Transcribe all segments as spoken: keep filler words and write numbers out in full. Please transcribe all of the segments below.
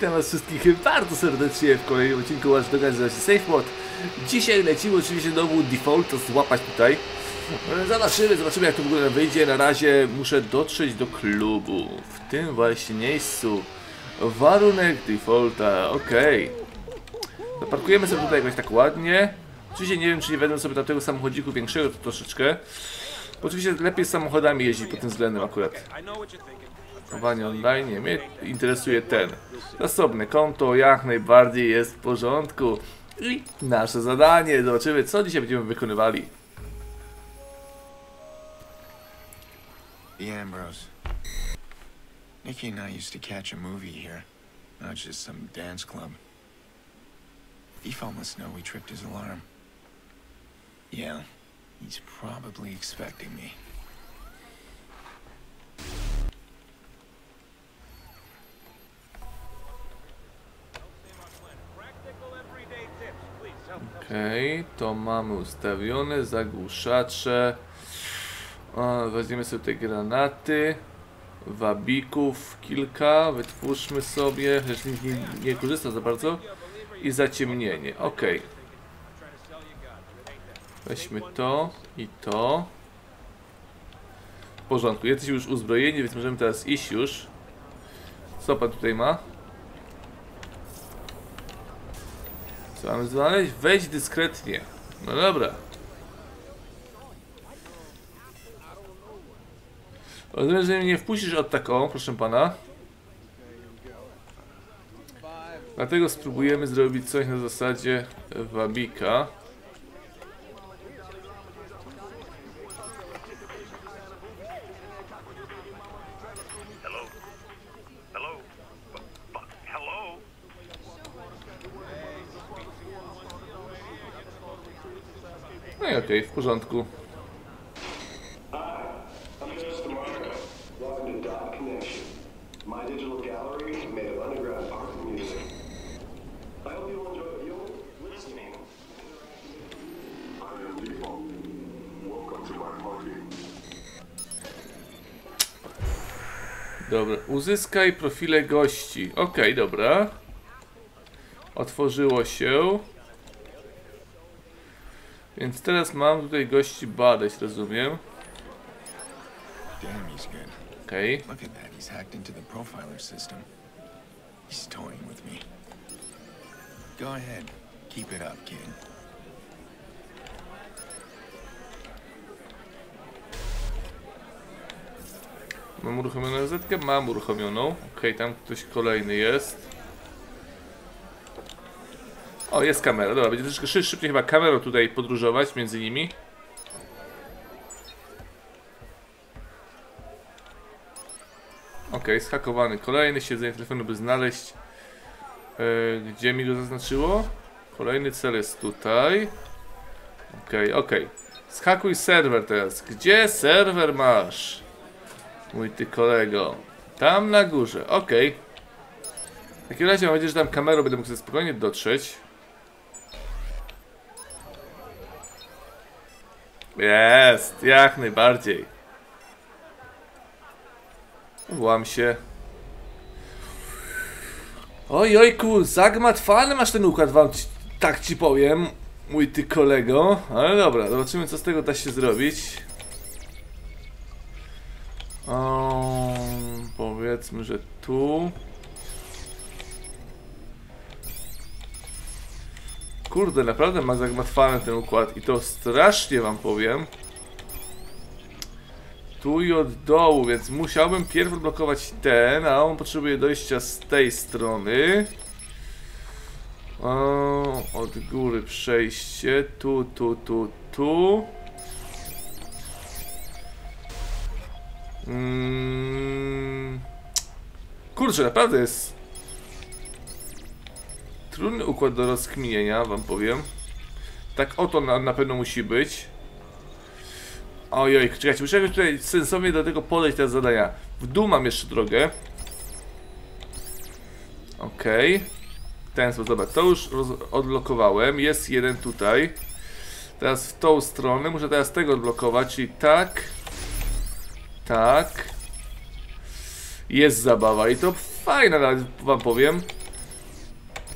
witam was wszystkich bardzo serdecznie w kolejnym odcinku Watch Dogs nazywa się SafeMod. Dzisiaj lecimy oczywiście znowu default, to złapać tutaj. Zobaczymy, zobaczymy jak to w ogóle wyjdzie. Na razie muszę dotrzeć do klubu. W tym właśnie miejscu. Warunek defaulta, okej. Okay. Zaparkujemy sobie tutaj jakoś tak ładnie. Oczywiście nie wiem, czy nie wezmę sobie tamtego samochodziku większego to troszeczkę. Bo oczywiście lepiej z samochodami jeździć pod tym względem akurat. Chowanie online, nie, mnie interesuje ten. Zasobne konto jak najbardziej jest w porządku. I nasze zadanie, zobaczymy co dzisiaj będziemy wykonywali. The Ambrose. Nikki and I used to catch a movie here, not just some dance club. Default must know we tripped his alarm. Yeah, he's probably expecting me. Okej, okay, to mamy ustawione, zagłuszacze. O, weźmiemy sobie te granaty. Wabików kilka, wytwórzmy sobie, chociaż nikt nie, nie korzysta za bardzo. I zaciemnienie, ok. Weźmy to i to. W porządku, jesteśmy już uzbrojeni, więc możemy teraz iść już. Co pan tutaj ma? Co mamy znaleźć? Wejdź dyskretnie. No dobra. Rozumiem, że mnie nie wpuścisz od taką, proszę pana. Dlatego spróbujemy zrobić coś na zasadzie wabika. No i okej, okay, w porządku. Dobra, uzyskaj profile gości. Okej, okay, dobra. Otworzyło się. Więc teraz mam tutaj gości badać, rozumiem. Okej. Okay. Mam uruchomioną zetkę? Mam uruchomioną. Okej, okay, tam ktoś kolejny jest. O, jest kamera. Dobra, będzie troszkę szybciej chyba kamerą tutaj podróżować między nimi. Okej, okay, zhakowany kolejny. Siedzenie telefonu, by znaleźć. Yy, gdzie mi go zaznaczyło? Kolejny cel jest tutaj. Okej, okay, okej. Okay. Zhakuj serwer teraz. Gdzie serwer masz? Mój ty kolego. Tam na górze. Okej. Okay. W takim razie mam nadzieję, że tam kamerą będę mógł sobie spokojnie dotrzeć. Jest, jak najbardziej. Włam się. Oj, ojku, zagmatwany masz ten układ, wam ci, tak ci powiem, mój ty kolego. Ale dobra, zobaczymy co z tego da się zrobić. O, powiedzmy, że tu. Kurde, naprawdę ma zagmatwany ten układ i to strasznie wam powiem. Tu i od dołu, więc musiałbym pierw odblokować ten, a on potrzebuje dojścia z tej strony. O, od góry przejście, tu, tu, tu, tu. Hmm. Kurczę, naprawdę jest trudny układ do rozkminienia, wam powiem. Tak oto na, na pewno musi być. Ojoj, czekajcie, muszę tutaj sensownie do tego podejść, te zadania. W dół mam jeszcze drogę. Okej. Okay. Ten sposób, dobra, to już odblokowałem. Jest jeden tutaj. Teraz w tą stronę, muszę teraz tego odblokować, czyli tak. Tak. Jest zabawa i to fajna, nawet wam powiem.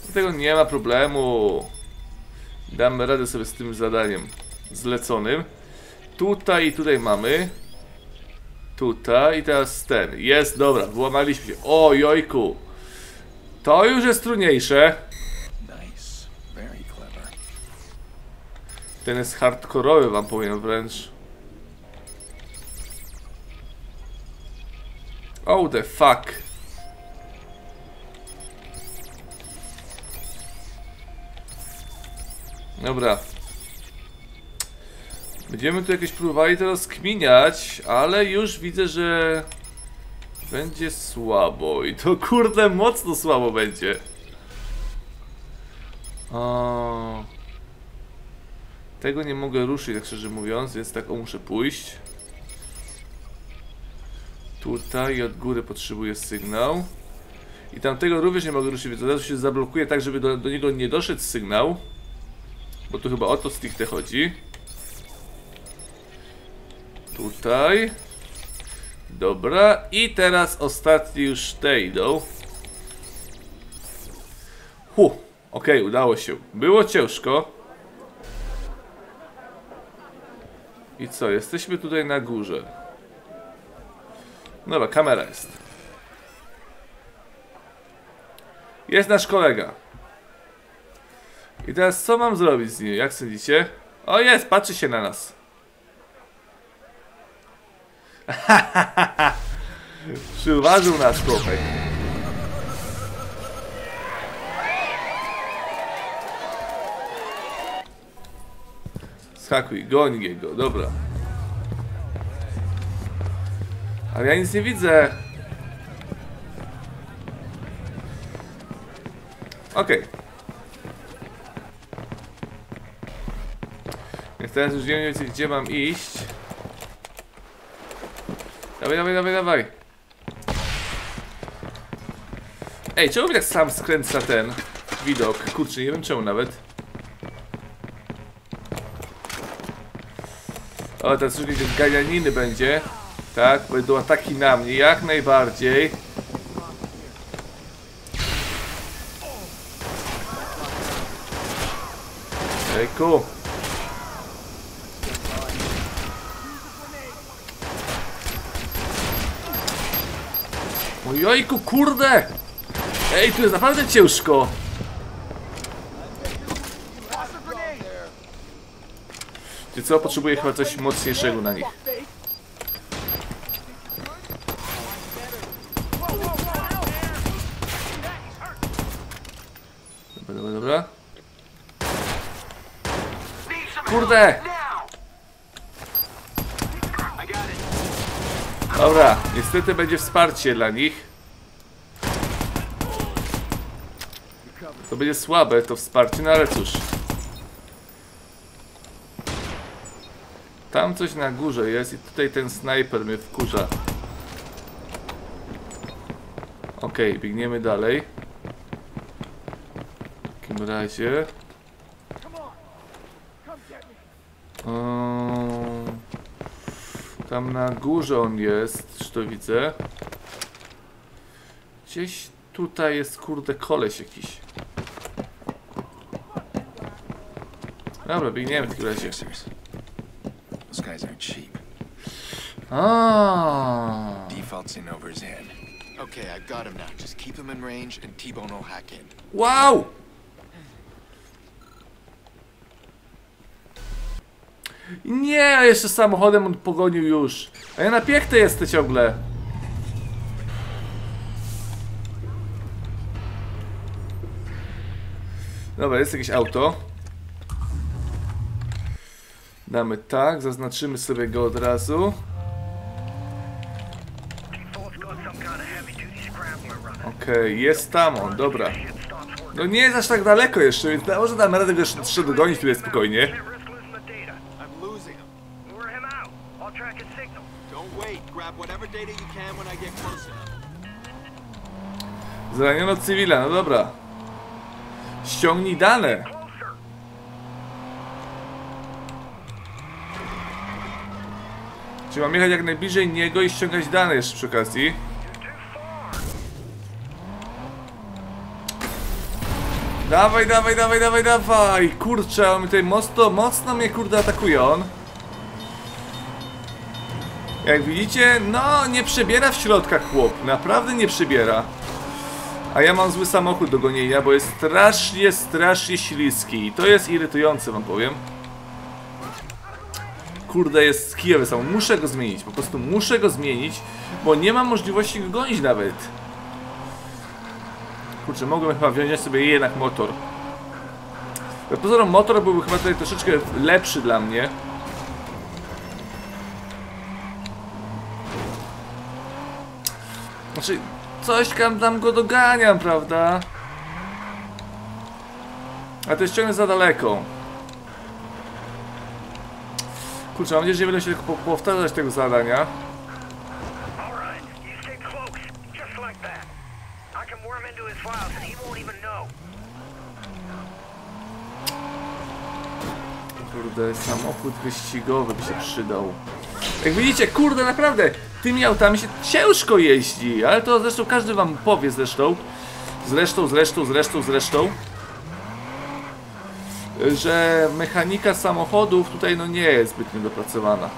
Dlatego nie ma problemu. Damy radę sobie z tym zadaniem zleconym. Tutaj i tutaj mamy. Tutaj i teraz ten. Jest, dobra, włamaliśmy się. O, jojku. To już jest trudniejsze. Ten jest hardkorowy, wam powiem wręcz. Oh the fuck. Dobra. Będziemy tu jakieś próbowali teraz kminiać, ale już widzę, że będzie słabo. I to kurde mocno słabo będzie. O... Tego nie mogę ruszyć, tak szczerze mówiąc, więc tak o, muszę pójść. Tutaj od góry potrzebuję sygnał. I tamtego również nie mogę ruszyć, więc od razu się zablokuje tak, żeby do, do niego nie doszedł sygnał. Bo tu chyba o to stricte chodzi. Tutaj. Dobra, i teraz ostatni już te idą. Huh, okej, okay, udało się. Było ciężko. I co, jesteśmy tutaj na górze. Dobra, kamera jest. Jest nasz kolega. I teraz co mam zrobić z nim? Jak sądzicie? O, jest, patrzy się na nas. Przyuważył nasz chłopak. Skakuj, goń go, dobra. Ale ja nic nie widzę. Okej. Okay. Więc teraz już wiem mniej więcej, gdzie mam iść. Dawaj, dawaj, dawaj, dawaj. Ej, czemu mi tak sam skręca ten widok? Kurczę, nie wiem czemu nawet. O, teraz już z ganianiny będzie. Tak, będą ataki na mnie, jak najbardziej. Ejku. Ojojku, kurde! Ej, tu jest naprawdę ciężko. Ty co? Potrzebuję chyba coś mocniejszego na nich. Dobra, dobra, dobra. Kurde! Dobra, niestety będzie wsparcie dla nich. To będzie słabe, to wsparcie, no ale cóż. Tam coś na górze jest i tutaj ten snajper mnie wkurza. Okej, okay, biegniemy dalej. W takim razie... Um, tam na górze on jest, czy to widzę. Gdzieś tutaj jest, kurde, koleś jakiś. Dobra, biegniemy w takim razie. Those guys aren't cheap. Ah. Default's in over his head. Okay, I got him now. Just keep him in range and T-Bone will hack in. Wow! Nie, a jeszcze samochodem on pogonił już. A ja na piechtę jestem ciągle. Dobra, jest jakieś auto. Damy tak, zaznaczymy sobie go od razu. Okej, okay, jest tam on, dobra. No nie jest aż tak daleko jeszcze, więc może damy radę go jeszcze dogonić tutaj spokojnie. Zraniono cywila, no dobra. Ściągnij dane. Czyli mam jechać jak najbliżej niego i ściągać dane jeszcze przy okazji. Dawaj, dawaj, dawaj, dawaj, dawaj! Kurczę, on mi tutaj mocno, mocno mnie kurde atakuje on. Jak widzicie, no nie przebiera w środkach chłop. Naprawdę nie przebiera. A ja mam zły samochód do gonienia, bo jest strasznie, strasznie śliski. I to jest irytujące, wam powiem. Kurde, jest kijowy samochód. Muszę go zmienić, po prostu muszę go zmienić, bo nie mam możliwości go gonić nawet. Kurczę, mogłem chyba wziąć sobie jednak motor. Pozorom motor byłby chyba tutaj troszeczkę lepszy dla mnie. Znaczy, coś tam, tam go doganiam, prawda? A to jest ciągle za daleko. Kurczę, mam nadzieję, że nie będę się tylko powtarzać tego zadania. Kurde, samochód wyścigowy by się przydał. Jak widzicie, kurde, naprawdę tymi autami się ciężko jeździ, ale to zresztą każdy wam powie zresztą. Zresztą, zresztą, zresztą, zresztą. Że mechanika samochodów tutaj no nie jest zbytnio dopracowana.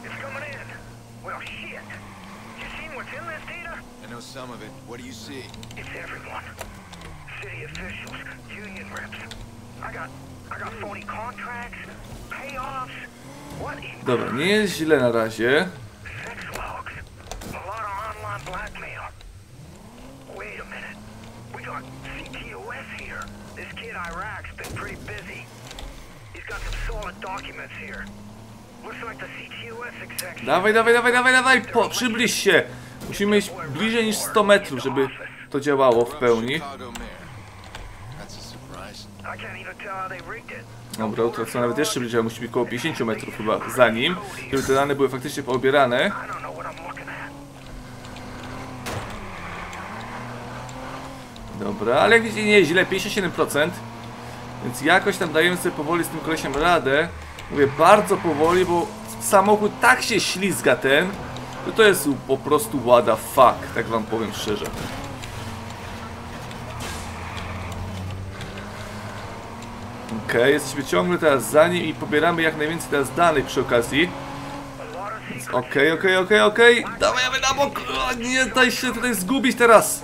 Dobra, nie jest źle na razie. Dawaj, dawaj, dawaj, dawaj, dawaj, po, przybliż się. Musimy iść bliżej niż sto metrów, żeby to działało w pełni. Dobra, utracę nawet jeszcze bliżej, musi być około pięćdziesiąt metrów chyba za nim, żeby te dane były faktycznie poobierane. Dobra, ale jak widzicie, nie jest źle, pięćdziesiąt siedem procent. Więc jakoś tam dajemy sobie powoli z tym kolesiem radę. Mówię bardzo powoli, bo samochód tak się ślizga ten, że to jest po prostu what the fuck, tak wam powiem szczerze. Okej, okay, jesteśmy ciągle teraz za nim i pobieramy jak najwięcej teraz danych przy okazji. Więc okej, okej, okej, okej. Dawajmy na bok! O, nie daj się tutaj zgubić teraz!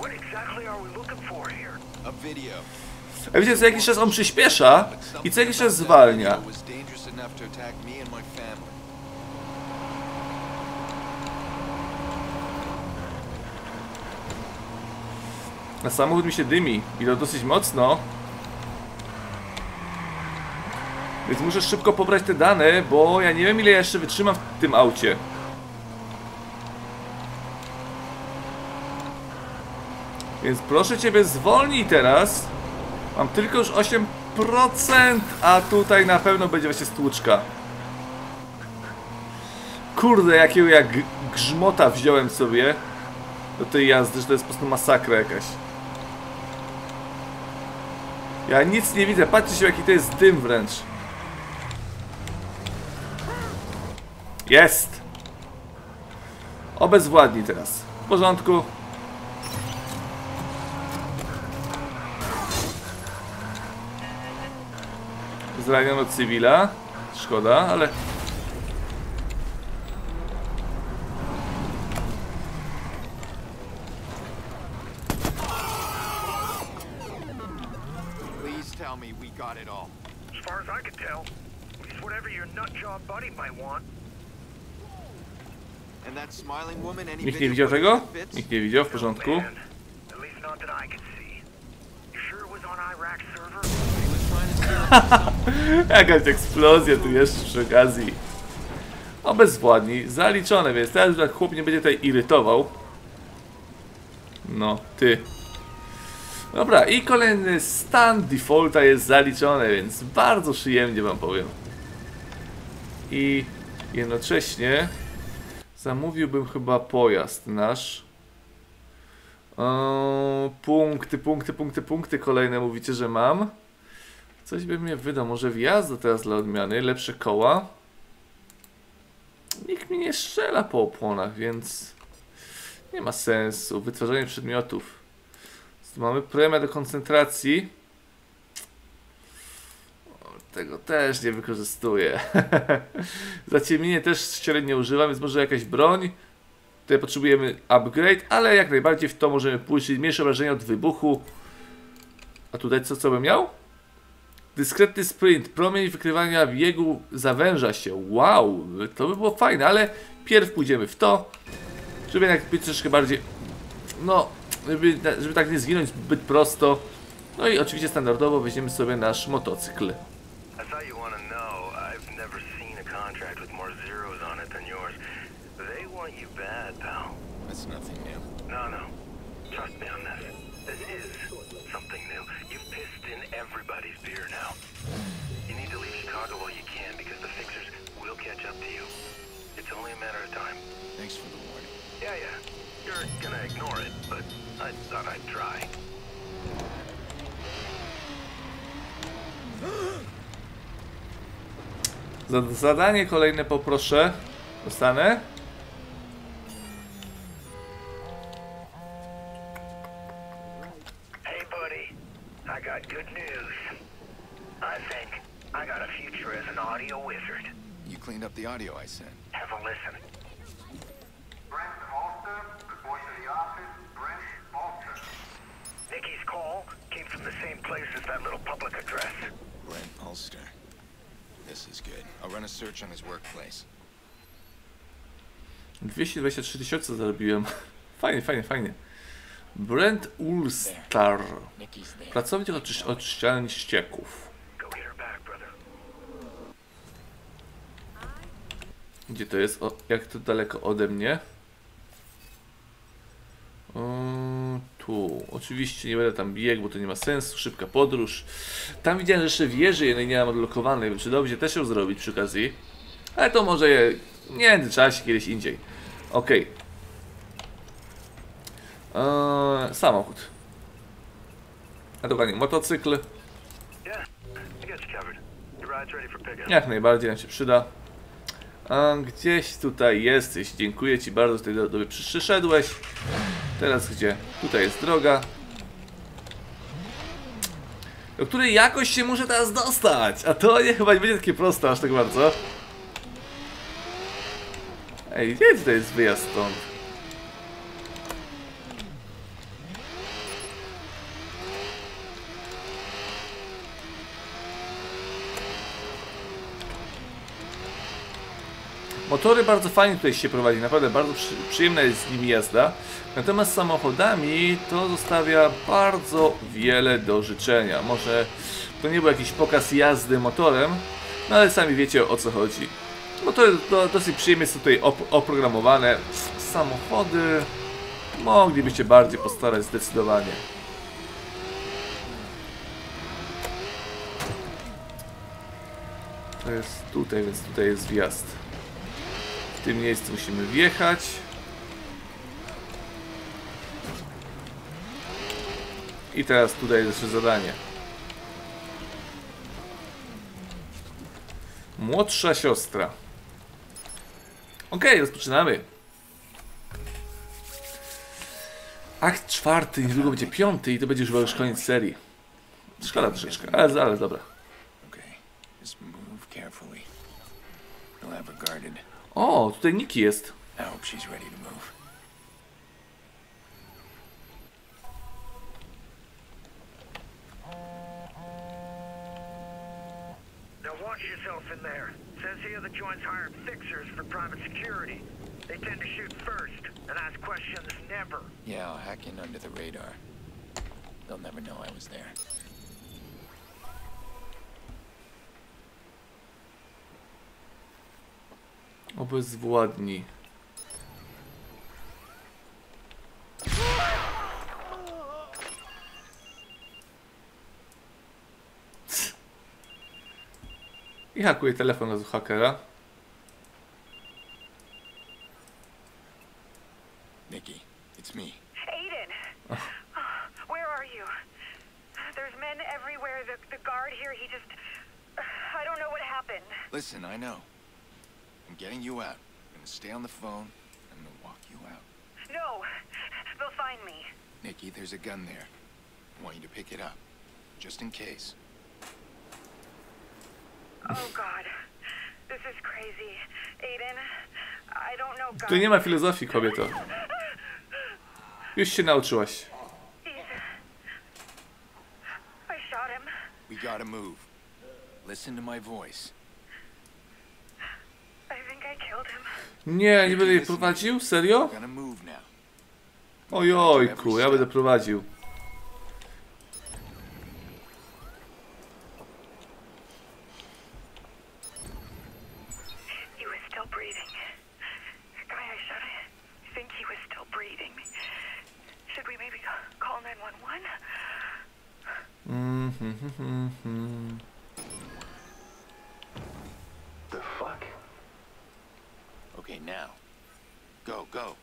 A wiecie, co jakiś czas on przyspiesza i co jakiś czas zwalnia. A samochód mi się dymi i to dosyć mocno. Więc muszę szybko pobrać te dane, bo ja nie wiem, ile jeszcze wytrzymam w tym aucie. Więc proszę ciebie, zwolnij teraz. Mam tylko już osiem procent, a tutaj na pewno będzie właśnie stłuczka. Kurde, jakiego jak grzmota wziąłem sobie do tej jazdy, że to jest po prostu masakra jakaś. Ja nic nie widzę, patrzcie się, jaki to jest dym wręcz. Jest! Obezwładnij teraz. W porządku. Zraniono cywila. Szkoda, ale... Please tell me we got it all. As far as I can tell, it's whatever your nut job buddy might want. And that smiling woman, any Nikt nie widział tego? Nikt nie widział, w porządku. Jakaś eksplozja tu jeszcze przy okazji. Obezwładnij, zaliczone, więc teraz już chłop nie będzie tutaj irytował. No, ty. Dobra, i kolejny stan defaulta jest zaliczony, więc bardzo przyjemnie wam powiem. I jednocześnie zamówiłbym chyba pojazd nasz. O, punkty, punkty, punkty, punkty kolejne mówicie, że mam. Coś by mnie wydał, może wjazd teraz dla odmiany, lepsze koła. Nikt mi nie strzela po opłonach, więc nie ma sensu. Wytwarzanie przedmiotów. Mamy premię do koncentracji. Tego też nie wykorzystuję. Zaciemnienie też średnio używam, więc może jakaś broń. Tutaj potrzebujemy upgrade, ale jak najbardziej w to możemy pójść, czyli mniejsze obrażenia od wybuchu. A tutaj co, co bym miał? Dyskretny sprint, promień wykrywania biegu zawęża się. Wow, to by było fajne, ale pierw pójdziemy w to, żeby jak być troszkę bardziej, no, żeby, żeby tak nie zginąć zbyt prosto. No i oczywiście standardowo weźmiemy sobie nasz motocykl. I thought you want to know, I've never seen a contract with more zeros on it than yours. They want you bad, pal. That's nothing new. No, no. Trust me on this. This is something new. You've pissed in everybody's beer now. You need to leave Chicago while you can because the fixers will catch up to you. It's only a matter of time. Thanks for the warning. Yeah, yeah. You're gonna ignore it, but I thought I'd try. Za zadanie kolejne poproszę. Dostanę. Hey, buddy. I got good news. I think I got a future as an audio wizard. You cleaned up the audio I sent. Have a listen. Brent Ulster, the voice of the office, Brent Ulster. Nikki's call came from the same place as that little public address. Brent Ulster. This is good. I'll run a search on his workplace. dwieście dwadzieścia trzy tysiące zarobiłem. Fajnie, fajnie, fajnie. Brent Ulster. Nikki's there. Pracownik oczysz oczyszczalni ścieków. Go get her back, brother. Gdzie to jest? O, jak to daleko ode mnie? Yy, tu. Oczywiście nie będę tam biegł, bo to nie ma sensu. Szybka podróż. Tam widziałem, że jeszcze wieży jednej nie mam odlokowanej. Przydałoby się też ją zrobić przy okazji. Ale to może je w międzyczasie kiedyś indziej. Okej. Okay. Eee, samochód. A dokładnie motocykl. Yeah, I got you covered. Your ride's ready for pickup. Jak najbardziej nam się przyda. A gdzieś tutaj jesteś. Dziękuję Ci bardzo, że tutaj do mnie przyszedłeś. Teraz gdzie? Tutaj jest droga, do której jakoś się muszę teraz dostać. A to nie, chyba nie będzie takie proste aż tak bardzo. Ej, gdzie tutaj jest wyjazd stąd? Motory bardzo fajnie tutaj się prowadzi, naprawdę bardzo przy, przyjemna jest z nimi jazda. Natomiast z samochodami to zostawia bardzo wiele do życzenia. Może to nie był jakiś pokaz jazdy motorem, no ale sami wiecie o co chodzi. Motory to dosyć przyjemnie są tutaj op oprogramowane. Samochody moglibyście bardziej postarać zdecydowanie. To jest tutaj, więc tutaj jest wjazd. W tym miejscu musimy wjechać. I teraz tutaj jest jeszcze zadanie. Młodsza siostra. Ok, rozpoczynamy. Akt czwarty, niedługo będzie piąty i to będzie już chyba już koniec serii. Szkoda troszeczkę, ale, ale dobra. Okay, just move carefully. You'll have her guarded. O, tutaj Nikki jest. I hope she's ready to move. Now watch yourself in there. Says here the joint's hired fixers for private security. They tend to shoot first and ask questions never. Yeah, I'll hack in under the radar. They'll never know I was there. Obezwładni. I hakuje telefon od hakera. Nikki, it's me. Aiden! Where are you? There's men everywhere. The, the guard here, he just... I don't know what happened. Listen, I know. I'm getting you out. I'm gonna stay on the phone. I'm gonna walk you out. No! They'll find me. Nikki, there's a gun there. I want you to pick it up. Just in case. Oh God, this is crazy. Aiden, I don't know God. Tu nie ma filozofii, kobieto. Już się nauczyłaś. He's... I shot him. We gotta move. Listen to my voice. I think I killed him. Nie, nie będę jej prowadził? Serio? Gotta move now. Ojojku, ja będę prowadził. He was still breathing. The guy I shot, I think he was still breathing. Should we maybe call nine one one? Mhm. The fuck? Okay, now. Go, go.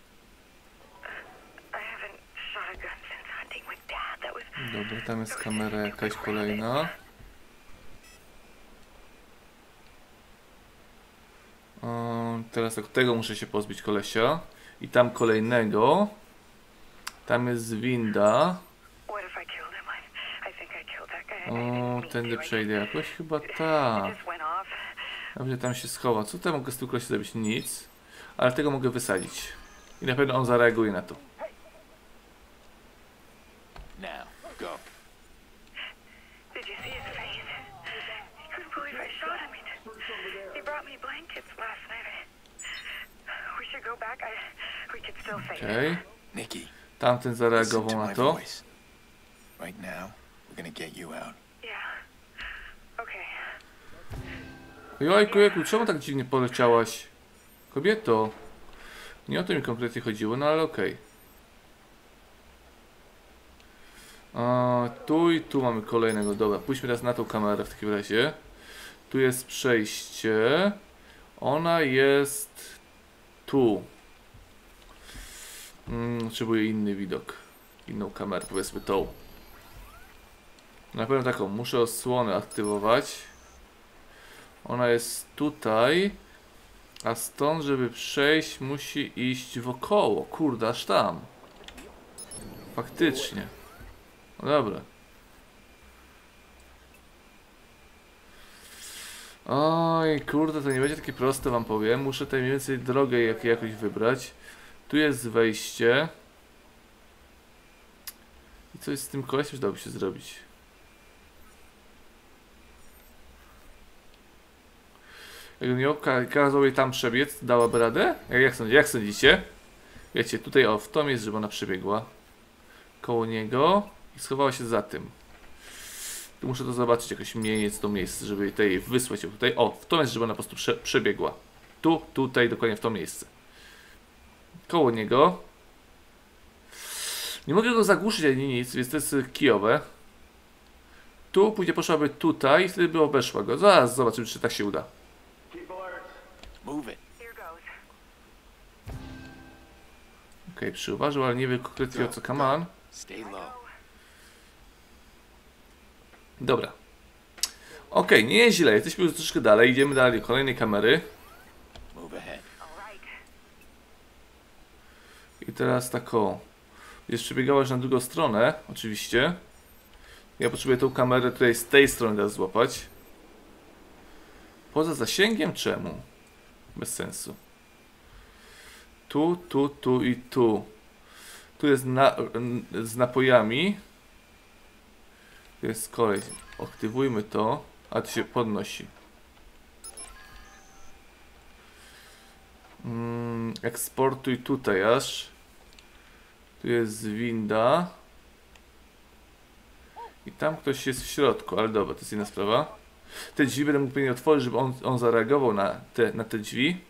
I haven't shot a gun since hunting with Dad. That was... Dobra, tam jest kamera jakaś kolejna. O, teraz od tego muszę się pozbyć kolesia. I tam kolejnego. Tam jest winda. What if I killed him? I, I think I killed that guy. I O, didn't mean tędy to. I przejdę just- jakoś? Chyba It tak. just went off. Dobrze, tam się schowa. Co tam mogę z tym kolesiem zrobić? Nic. Ale tego mogę wysadzić. I na pewno on zareaguje na to. Now, go. Did you see his face? He couldn't believe I shot him. He, he brought me blankets last night. I, we should go back. I, we could still face Okej. it. Nikki, Tamten listen zareagował to na my to. voice. Right now, we're gonna get you out. Yeah. Okay. Jojku, jojku, czemu tak dziwnie poleciałaś? Kobieto. Nie o to mi kompletnie chodziło, no ale okej. A tu i tu mamy kolejnego. Dobra, pójdźmy teraz na tą kamerę w takim razie. Tu jest przejście. Ona jest tu. Mm, potrzebuję inny widok. Inną kamerę, powiedzmy tą. Na pewno taką. Muszę osłonę aktywować. Ona jest tutaj. A stąd, żeby przejść, musi iść wokoło. Kurde, aż tam. Faktycznie. No dobra. Oj, kurde, to nie będzie takie proste, wam powiem. Muszę tutaj mniej więcej drogę jak, jakoś wybrać. Tu jest wejście. I coś z tym kolesiem dałoby się zrobić. Jakbym ją ka kazał jej tam przebiec, dałaby radę? Jak, jak, sądzi, jak sądzicie? Wiecie, tutaj o, w to miejsce, żeby ona przebiegła. Koło niego i schowała się za tym. Tu muszę to zobaczyć jakoś mniej jest to miejsce, żeby tej wysłać ją tutaj. O, w to miejsce, żeby ona po prostu prze przebiegła. Tu, tutaj, dokładnie w to miejsce. Koło niego. Nie mogę go zagłuszyć ani nic, więc to jest kijowe. Tu, później poszłaby tutaj i wtedy by obeszła go. Zaraz zobaczymy, czy tak się uda. Move it. Here goes. Okej, okay, przyuważył, ale nie wie konkretnie o co come on. Stay low. Dobra. Okej, okay, nie jest źle, jesteśmy już troszkę dalej, idziemy dalej do kolejnej kamery. Move ahead. All right. I teraz taką. Jest przebiegała już na drugą stronę, oczywiście. Ja potrzebuję tą kamerę tutaj z tej strony teraz złapać. Poza zasięgiem? Czemu? Bez sensu. Tu, tu, tu i tu. Tu jest na, z napojami. Tu jest kolej. Aktywujmy to. A to się podnosi. Mm, eksportuj tutaj aż. Tu jest winda. I tam ktoś jest w środku, ale dobra, to jest inna sprawa. Te drzwi będę mógł pewnie otworzyć, żeby on, on zareagował na te, na te drzwi.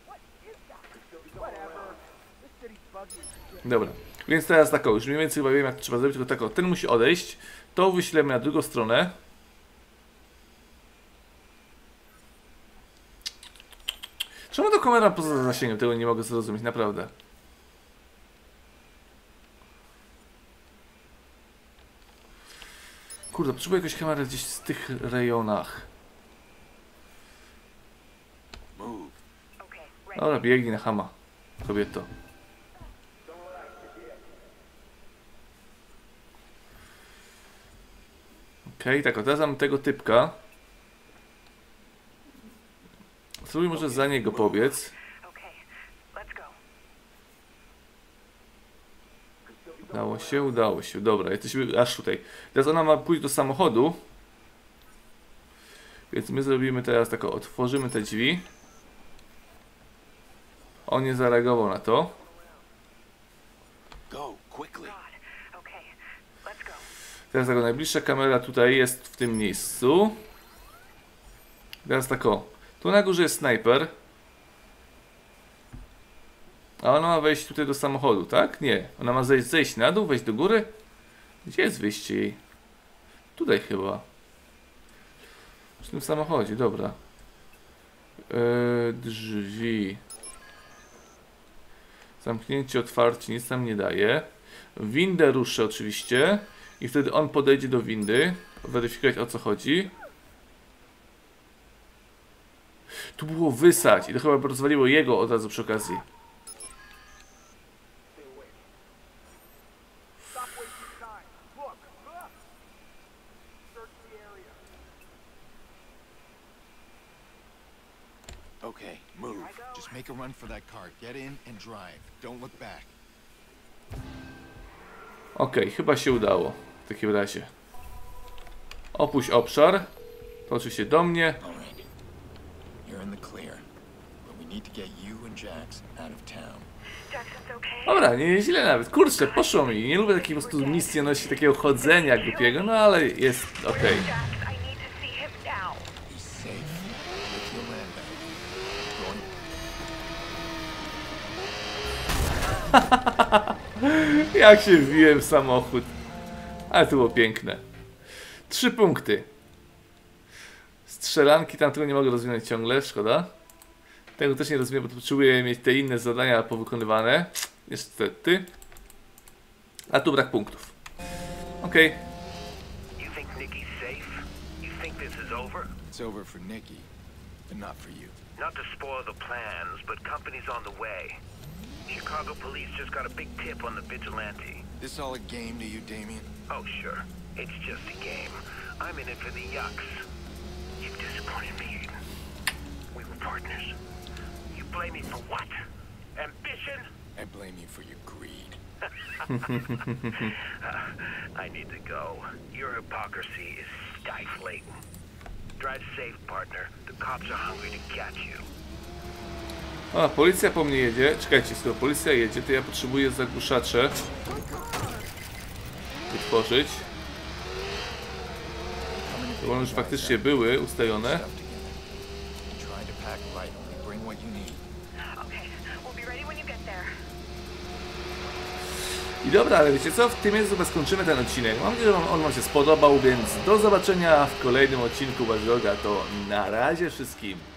Dobra, więc teraz tak, już mniej więcej chyba wiem jak to trzeba zrobić, tylko tak, ten musi odejść. To wyślemy na drugą stronę. Czemu to kamera poza zasięgiem? Tego nie mogę zrozumieć, naprawdę. Kurde, potrzebuję jakąś kamerę gdzieś w tych rejonach. Move. Okay. Ready. Dobra, biegnij na chama, kobieto. Okej, okay, tak, o teraz mam tego typka. Spróbuj może za niego pobiec. Okay, let's go. Udało się, udało się. Dobra, jesteśmy aż tutaj. Teraz ona ma pójść do samochodu. Więc my zrobimy teraz tak, otworzymy te drzwi. On nie zareagował na to. Go, quickly. God. Okay, let's go. Teraz tak, najbliższa kamera tutaj jest w tym miejscu. Teraz tak, o. Tu na górze jest snajper. A ona ma wejść tutaj do samochodu, tak? Nie. Ona ma zejść, zejść na dół, wejść do góry. Gdzie jest wyjście jej? Tutaj chyba. W tym samochodzie, dobra. Eee, drzwi. Zamknięcie, otwarcie, nic nam nie daje. Windę ruszę oczywiście. I wtedy on podejdzie do windy. Weryfikować, o co chodzi. Tu było wysać. I to chyba rozwaliło jego od razu przy okazji. Okay, move. Just make a run for that car. Get in and drive. Don't look back. Okej, okay, chyba się udało. W takim razie. Opuść obszar. To oczywiście do mnie. Alright. You're in the clear. But we need to get you and Jax out of town. Jackson's okay. Dobra, nie źle nawet. Kurczę, poszło mi. Nie lubię takiej po prostu misjoności, takiego chodzenia głupiego, no ale jest okej. Okay. Jax, I need to see him now. Be safe. With Yolanda. Going. Jak się wbiłem w samochód. Ale to było piękne. Trzy punkty. Strzelanki, tam tego nie mogę rozwinąć ciągle, szkoda. Tego też nie rozumiem, bo potrzebuję mieć te inne zadania powykonywane. Niestety. A tu brak punktów. Okej. Okay. You think Nikki's safe? You think this is over? It's over for Nikki, but not for you. Not to spoil the plans, but company's on the way. Chicago police just got a big tip on the vigilante. This all a game to you, Damien? Oh, sure. It's just a game. I'm in it for the yucks. You've disappointed me, Aiden. We were partners. You blame me for what? Ambition? I blame you for your greed. uh, I need to go. Your hypocrisy is stifling. Drive safe, partner. The cops are hungry to catch you. O, policja po mnie jedzie. Czekajcie, skoro policja jedzie, to ja potrzebuję zagłuszacze wytworzyć. To one już faktycznie były ustalone. I dobra, ale wiecie co? W tym miejscu chyba skończymy ten odcinek. Mam nadzieję, że on wam się spodobał, więc do zobaczenia w kolejnym odcinku Watch Doga. To na razie wszystkim.